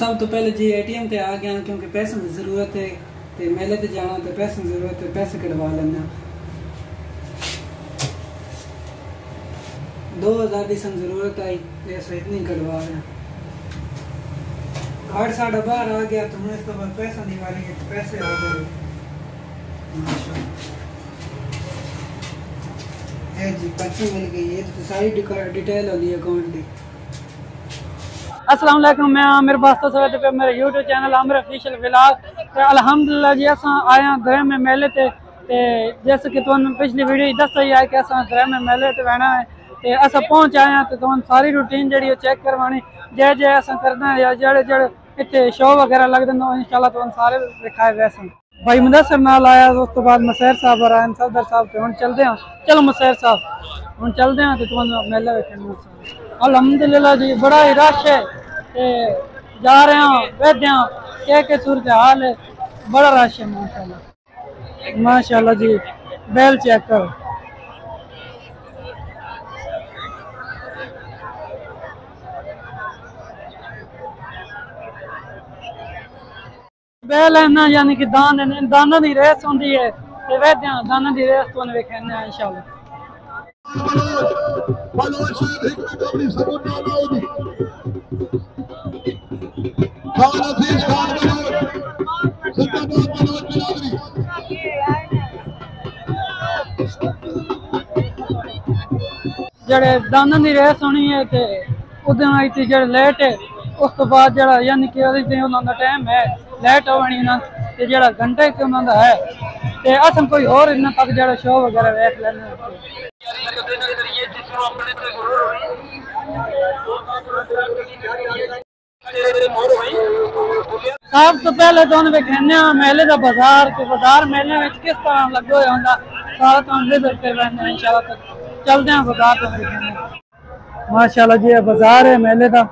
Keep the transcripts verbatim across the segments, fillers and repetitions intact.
सब तो पहले जी एटीएम ते आ गया क्योंकि पैसों की जरूरत है, ते मेले ते जाना तो पैसों की जरूरत है, पैसे कटवा लेना। दो हजार की सन जरूरत आई, पैसे इतनी कटवा रहे। आठ साढ़ा बाहर आ गया तो मैं इस तो बाद पैसा निकालेंगे, पैसे आ गए। ये जी पर्ची मिल गई, ये तो सारी डिटेल होगी अकाउंट की। अस्सलाम वालेकुम, मैं आमिर बास्ता सवेद पे मेरे YouTube channel Aamir official vlog. अल्हम्दुलिल्लाह जी अस आए दरे में मेले ते ते जैसे कि तुम पिछली वीडियो दस ही है कि अस दरे में मेले ते बहना है ते अस पहुंच आए तो तुम सारी रूटीन जी चेक करवानी जे जे अस करना या जेड़े जेड़े इतने शो वगैरह लगते हैं इंशाल्लाह तुम सारे दिखाए वैसे। भाई मुदस्सिर नाल आया, उस तो बाद मसैर साहब और आए सफदर साहब ते हुण चलदे हां। चलो मसैर साहब हुण चलदे हां ते तुम मेला वेखने। अल्हम्दुलिल्लाह जी बड़ा ही रश है ते जा रहे हैं वेदे क्या क्या सूरत हाल है, बड़ा रश है माशाल्लाह माशाल्लाह जी। बैल चेक करो, बैल है ना, यानी कि दान दाना की रेस होंगी है ते वेदे दाना की रेस तुम वेखने इंशाल्लाह। जड़े दाना की रेस होनी है तो उस जो लेट है उस तो बाद जरा यानी कि उन्होंने टाइम है लेट होनी ना तो जरा घंटे के उन्होंने है तो अस कोई और इन्ना तक जरा शो वगैरह वेख लेने। सब तो पहले तो वेखने मेले का बाजार के बाजार मेले में किस तरह लगे हुए होंगे सारा तो विजिट कर लेंगे इंशाल्लाह। चलते हैं बाजार तो देखेंगे। माशाल्लाह जी बाजार है मेले का।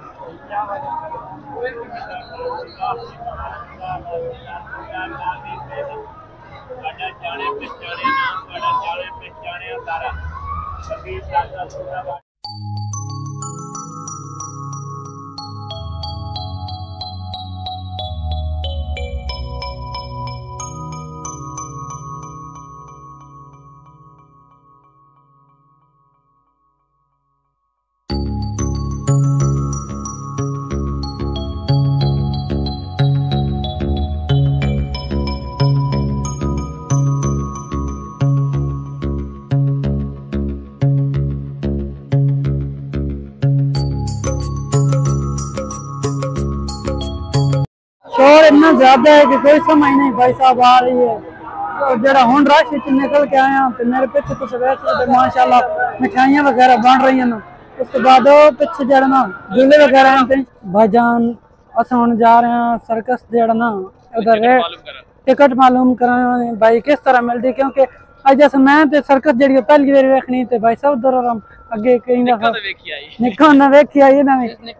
शोर इतना ज्यादा है कि कोई समझ नहीं भाई साहब आ रही है। तो जरा हूँ रश निकल के आया तो मेरे पिछे तो वैसे माशाल्लाह मिठाइयाँ वगैरह बन रही हैं। उस तो बाद पिछे जरा ना झूले वगैरह भाईजान अस हम जा रहे हैं सर्कस जरा ना उधर टिकट मालूम कराने भाई किस तरह मिलती क्योंकि अज जैसे मैं तो सर्कस जी पहली बार वेखनी तो भाई सब उधर अगे कई दफा निक्का होंदा वेखी आई ना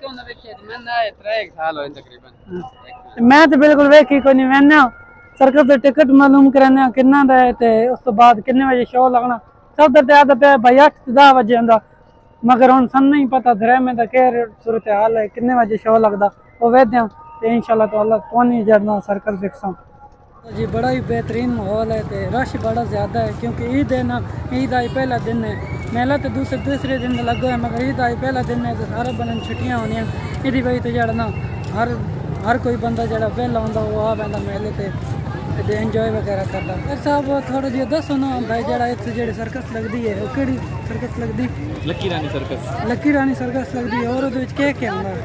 मैं तो बिल्कुल वेखी कोई नहीं। मैंने सर्कस का टिकट मालूम कराने किन्ना दा है ते उस तो बाद किन्ने बजे शो लगना सब दर आदा पे भाई अठ दस बजे आंदा मगर हुण सन नहीं पता दरे में दा केह सूरत हाल है किन्ने बजे शो लगदा वो वेदे ते इंशाल्लाह तो अल्लाह तुहानू जरना सर्कस दिखसा जी। बड़ा ही बेहतरीन माहौल है तो रश बड़ा ज़्यादा है क्योंकि ईद है ना, ईद आई पहला दिन है। मेला तो दूसरे दूसरे दिन लगे है मगर ईद आई पहला दिन है तो सारे बंदे छुट्टियां होनी ये वजह तो जरा ना हर हर कोई बंदा जरा वेला होंदा वो आ पैंदा मेले ते इंजॉय वगैरह करता। फिर साहब थोड़ा जिहा दसो ना भाई जरा इत्थे जेह्ड़ी सर्कस लगदी है वो केह्ड़ी सर्कस लगदी? लक्की रानी सर्कस। लक्की रानी सर्कस लगदी है और उहदे विच केह् केह् होंदा?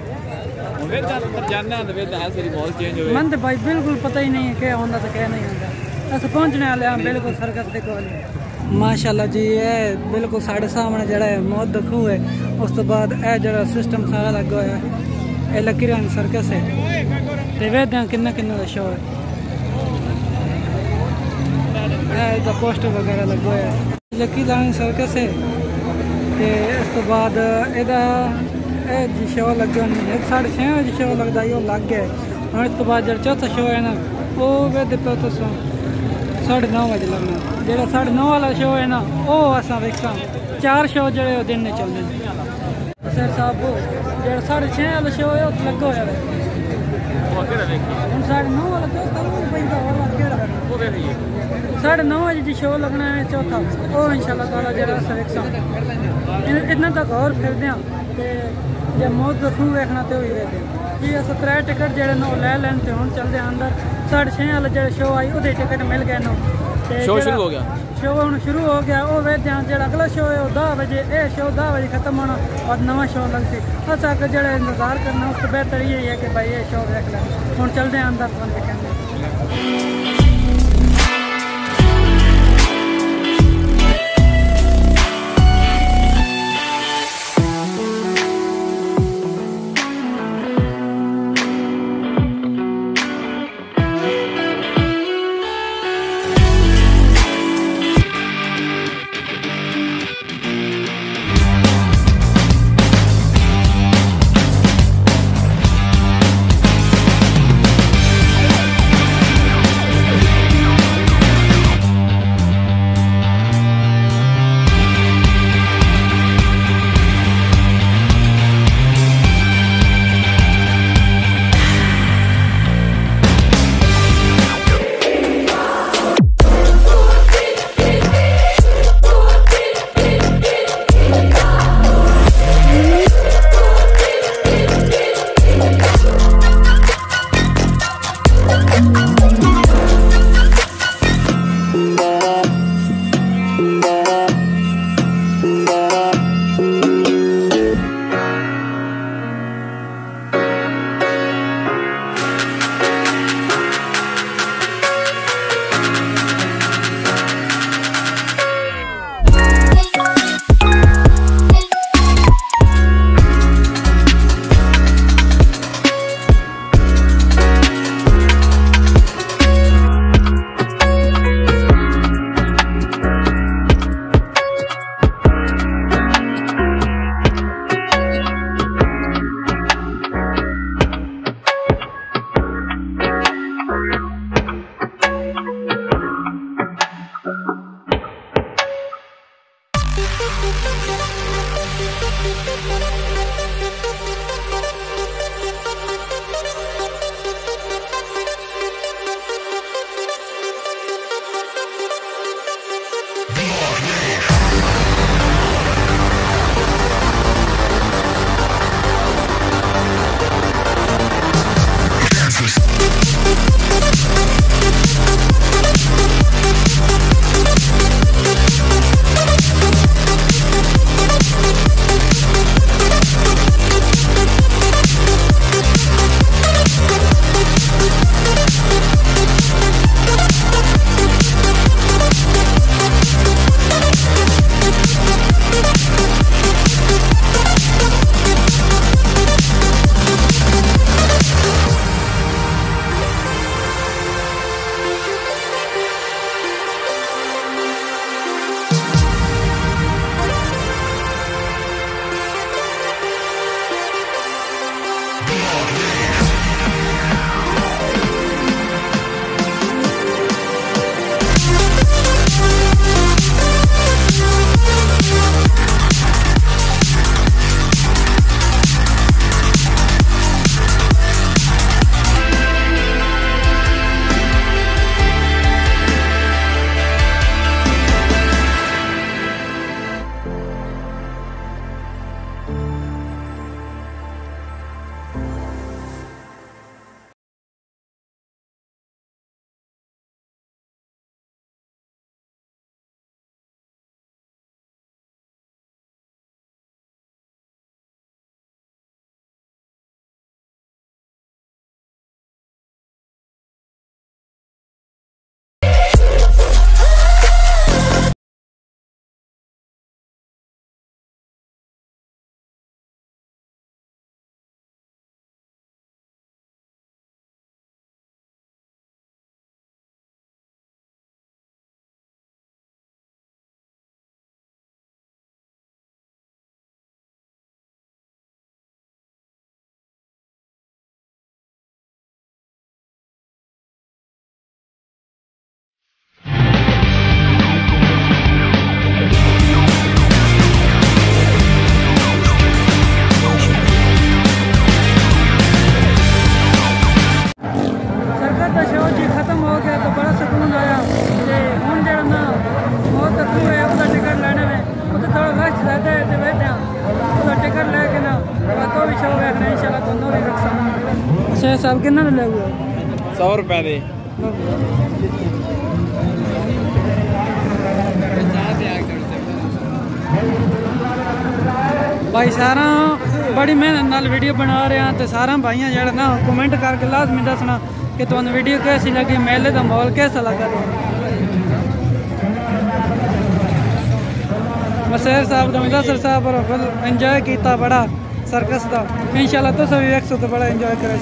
मन तो भाई बिल्कुल पता ही नहीं है क्या होंदा तो क्या नहीं होंदा। अस पहुंचने वाले हैं बिल्कुल सर्कस दे कोल। माशाल्लाह जी ये बिल्कुल साढ़े सामने जड़ा है मौत दखू है। उस तो बाद ए जड़ा सिस्टम सारा लगा हुआ है ये लक्की रानी सर्कस है ते वेदे किन्ना किन्ना दा शो है ए पोस्टर वगैरह लगा हुआ है लक्की रानी सर्कस है ते उस तो बाद एदा जी शो लगे होने साढ़े छः बजे शो लगता है वो लग गया और इस तो बाद जो चौथा शो है ना वो वेदे पे तो साढ़े नौ बजे लगना। जो साढ़े नौ वाला शो है ना वो असा वेखा चार शो जो दिन में चलते हैं। सर साहब वो जो साढ़े छः वाला शो है वो लगा हुआ है ਉਹ ਕਿਹੜਾ ਵੇਖੀਏ ਹੁਣ ਸਾਢੇ ਨੌ ਵਾਲਾ ਤੇ ਕੱਲ ਪੈਂਦਾ ਹੋਰ ਵਾਰ ਕਿਹੜਾ ਕਰਨਾ ਉਹ ਵੇਖੀਏ साढ़े नौ बजे जी शो लगना है चौथा और इंशाल्लाह ताला जरा सवेक्सा इतना तक और फिर दें ते जे मौत का खूह देखना तो ही देते जी अस त्रै टिकट जेड़े नो ले लैन ते हुन चलदे अंदर साढ़े छे वाला जेड़ा शो आई ओदे टिकट मिल गए नो ते शो शुरू हो गया शो हुन शुरू हो गया ओ वे ध्यान जेड़ा अगला शो है ओ दस बजे ए शो दस बजे खत्म होना और नवा शो लगसी अस आके जेड़ा इंतजार करना उससे बेहतर ये है कि भाई ये शो देख ले हुन चलदे अंदर तुम कहंदे साहब किन्ना ले हुए सौ रुपए दे भाई सारा बड़ी मेहनत नाल वीडियो बना रहे हैं तो सारा भाइयां जरा ना कमेंट करके लाजमी दसना कि तुहानू वीडियो कैसी लगी, मेले का माहौल कैसा लगा। मशहूर साहब का मुदस्सिर साहब और फुल इंजॉय किया बड़ा सर्कस का, इंशाल्लाह तुम भी वेख तो बड़ा इंजॉय करे।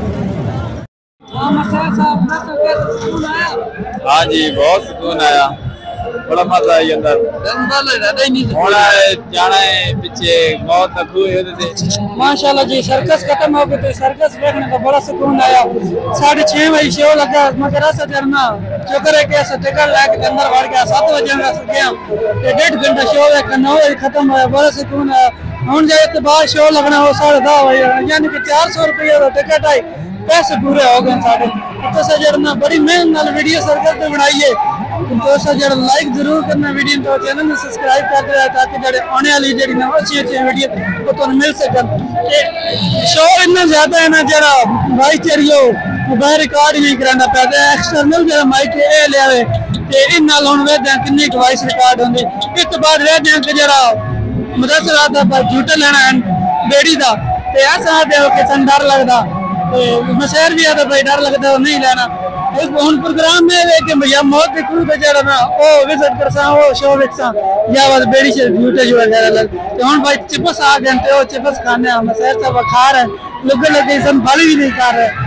हाँ जी बहुत सुकून आया, बड़ा मजा आई अंदर होना जाना है पीछे मौत नखू माशाल्लाह जी। सर्कस खत्म हो गई तो सर्कस देखने का बड़ा सुकून आया। साढ़े छह बजे शो लगा मगर ऐसा करना शुक्र है कि ऐसा टिकट लैके अंदर बढ़ गया। सात बजे में गया डेढ़ घंटा शो देखा, नौ बजे खत्म हुआ, बड़ा सुकून आया। हम जाए तो बाद शो लगना हो साढ़े दस बजे, यानी कि चार सौ रुपये का टिकट आई, पैसे पूरे हो गए साढ़े। तो जरा बड़ी मेहनत वीडियो सर्कस पे बनाई है तो जरा लाइक जरूर करना वीडियो तो चैनल में सब्सक्राइब कर दे ताकि जड़े आने वाली जी अच्छी अच्छी वीडियो वो तुम मिल सकन। शो इतना ज्यादा है ना जरा भाई चेरियो मोबाइल रिकॉर्ड ही नहीं कराना पैदा एक्सटर्नल जरा माइक ये लिया इन नाल हुण वेखदे किन्नी वॉइस रिकॉर्ड होंदी। इस तो बाद वेखदे कि जरा मुदस्सिर दा झूठा लेना है बेड़ी दा ते ऐसा दे के सन डर लगदा ते मशहूर भी है तो भाई डर लगता है नहीं लेना। इस प्रोग्राम में लेके भैया मौत के क्रू पे जरा ना ओ विजिट करसा ओ शो विकसा या बस बेड़ी से झूठे जो वगैरह लग तो हम भाई चिप्स आ गए थे, वो चिप्स खाने हम मशहूर सब खा रहे लोग लगे सब फल भी नहीं खा रहे।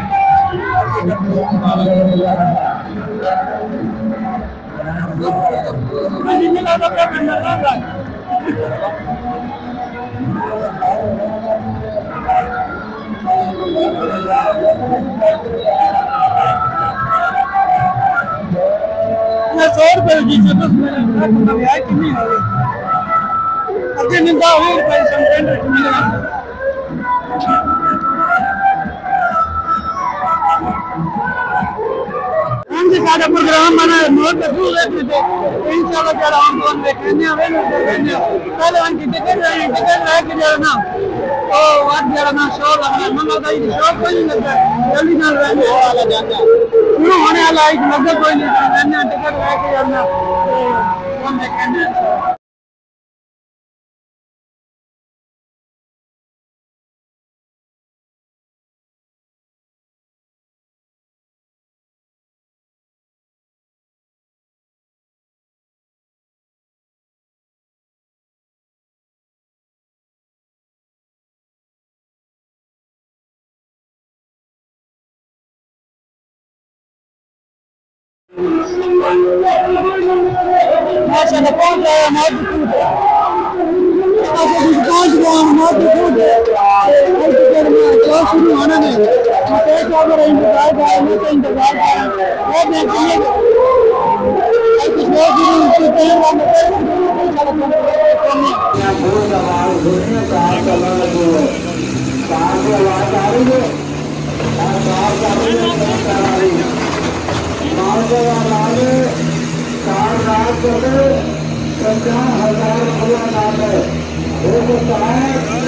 सौ रुपये की चिप्स मैंने कितनी हो गई अगे निंदा हुई रुपये सारा प्रोग्राम मैंने नोट इंशाल्लाह जरा हम लोग देखने पहले उनकी टिकट रही टिकट रह के जरा ना ओ आज जरा ना शो लगना मगर भाई शो कोई नहीं लगता जल्दी ना रहने वाला जाना शुरू होने वाला एक नजर कोई नहीं रहने टिकट रह के जाना हम देखेंगे। माशाल्लाह पहुंच गया मौत पहुंच गया मौत शुरू होना नहीं इंतजार इंतजार पचास हजार खुला नाम है हो सकता है।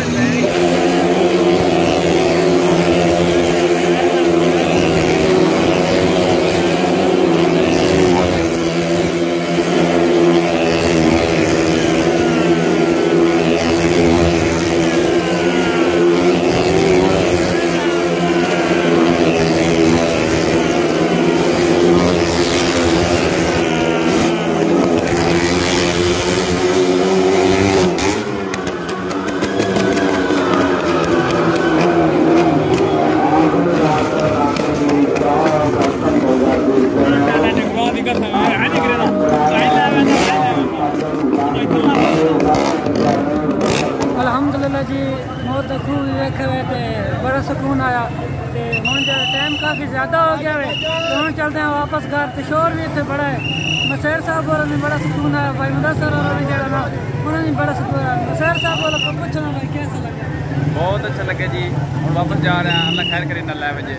अल्हम्दुलिल्लाह जी मौत खूब देखे हुए थे बड़ा सुकून आया ते हुण जरा टाइम काफ़ी ज़्यादा हो गया है तो हम चलते हैं वापस घर ते शोर भी इतने बड़ा है। मशहूर साहब और भी बड़ा सुकून आया, भाई मुदस्सिर और भी जरा ना उन्होंने भी बड़ा सुकून आया। मशहूर साहब वालों को पूछना भाई कैसा लगा? बहुत अच्छा लगे जी, हम वापस जा रहे हैं, अल्लाह खैर करे नल्ला बजे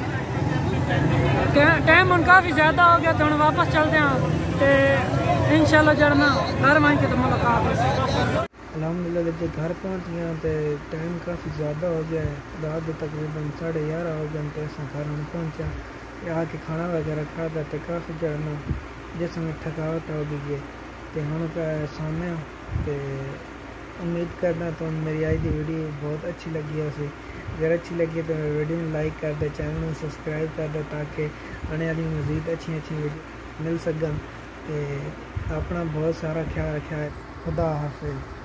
टाइम हम काफ़ी ज़्यादा हो गया तो हम वापस चलते हैं तो इंशाल्लाह जरा ना घर वहीं के तो मुलाकात। अल्हम्दुलिल्लाह जब घर पहुँच गया तो टाइम काफ़ी ज़्यादा हो गया है, रात के तकरीबन साढ़े ग्यारह हो गए तो अस घर हम पहुँचा यहाँ के खाना वगैरह खाता तो काफ़ी जड़ना जिसमें थकावट हो गई है तो हम सोने तो उम्मीद करना तो मेरी आज की वीडियो बहुत अच्छी लगी है उसे अगर अच्छी लगी तो वीडियो में लाइक कर दे, चैनल में सब्सक्राइब कर दे ताकि आने वाली मज़ीद अच्छी अच्छी वीडियो मिल सकन। तो अपना बहुत सारा ख्याल रखा है। खुदा हाफिज़।